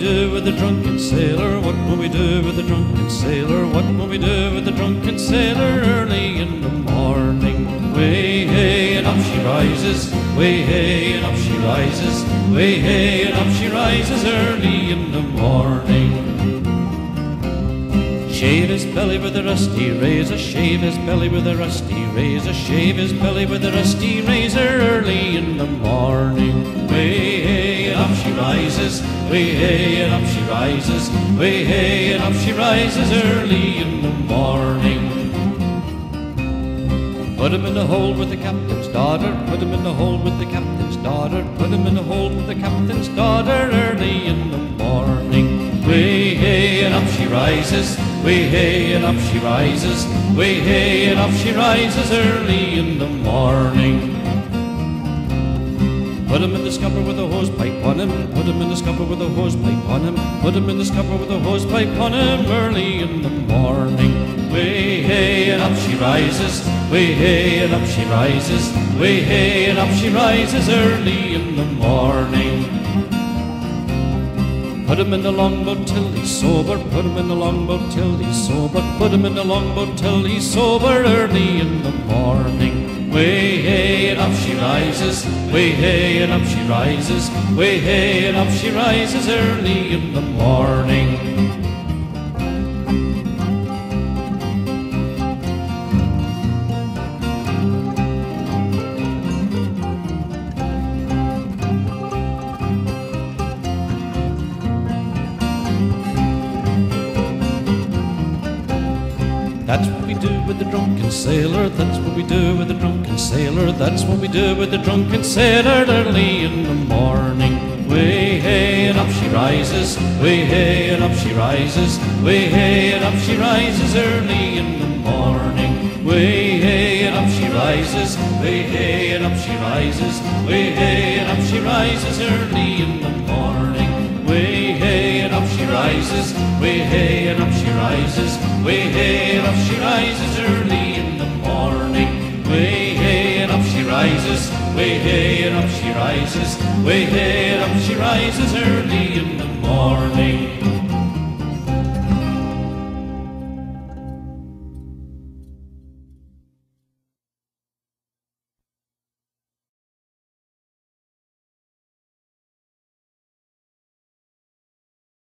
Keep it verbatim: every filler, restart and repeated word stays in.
do with the drunken sailor? What will we do with the drunken sailor? What will we do with the drunken sailor early in the morning? Way hey and up she rises, way hey and up she rises, way hey and up she rises early in the morning. Shave his belly with a rusty razor, shave his belly with a rusty razor, shave his belly with a rusty razor early in the morning. Way hey and up she rises, way hey and up she rises, way hey and up she rises early in the morning. Put him in the hold with the captain's daughter, put him in the hold with the captain's daughter, put him in the hold with the captain's daughter early in the morning. Way hey and up she rises, way hey and up she rises, way hey and up she rises early in the morning. Put him in the scupper with a hose pipe on him, put him in the scupper with a hose pipe on him, put him in the scupper with a hose pipe on him early in the morning. Way hey and up she rises, way hey and up she rises, way hey and up she rises early in the morning. Put him in the longboat till he's sober, put him in the longboat till he's sober, put him in the longboat till he's sober early in the morning. Way hey and up she rises, way hey and up she rises, way hey and up she rises early in the morning. That's what we do with the drunken sailor, that's what we do with the drunken sailor, that's what we do with the drunken sailor early in the morning. Way hey and up she rises, way hey and up she rises, way hey and up she rises early in the morning. Way hey and up she rises, way hey and up she rises, way hey and up she rises early in the morning. Way hey and up she rises, way hey and up she rises, way hey and up she rises early in the morning. Way hey and up she rises, way hey and up she rises, way hey and up she rises early in the morning.